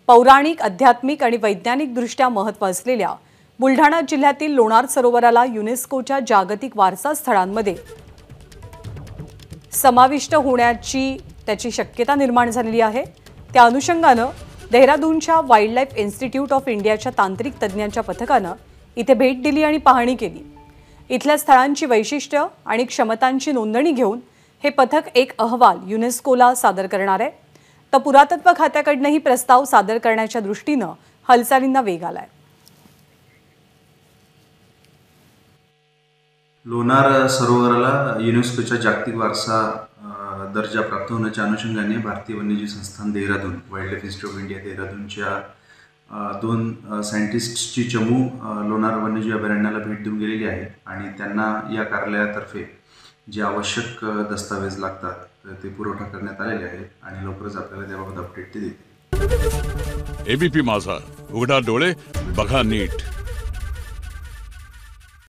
पौराणिक, आध्यात्मिक आणि वैज्ञानिक दृष्ट्या महत्त्व असलेल्या बुलढाणा जिल्ह्यातील लोणार सरोवराला युनेस्कोच्या जागतिक वारसा स्थळांमध्ये समाविष्ट होण्याची त्याची शक्यता निर्माण झालेली आहे। त्या अनुषंगाने देहरादूनच्या वाईल्डलाईफ इन्स्टिट्यूट ऑफ इंडियाच्या तांत्रिक तज्ञांच्या पथकाने इथे भेट दिली आणि पाहणी केली। इथल्या स्थळांची वैशिष्ट्ये आणि क्षमतांची नोंदणी घेऊन हे पथक एक अहवाल युनेस्कोला सादर करणार आहे। तर पुरातत्व खात्याकडूनही प्रस्ताव सादर करण्याच्या दृष्टीने हालचालींना वेग आलाय। लोणार सरोवराला युनेस्कोच्या जागतिक वारसा दर्जा प्राप्त होण्याच्या अनुषंगाने भारतीय वन्यजीव संस्थान Dehradun, wildlife institute of India देहरादूनच्या दोन सायंटिस्टची चमू लोणार वन्यजीव अभयारण्याला भेट देऊन गेलेली आहे आणि त्यांना या कार्यालयातर्फे जे आवश्यक दस्तावेज लागतात ते पुरवठा करण्यात आलेले आहेत आणि लवकरच आपल्याला त्याबाबत अपडेट ते देतील। एबीपी माझा, उघडा डोळे बघा नीट।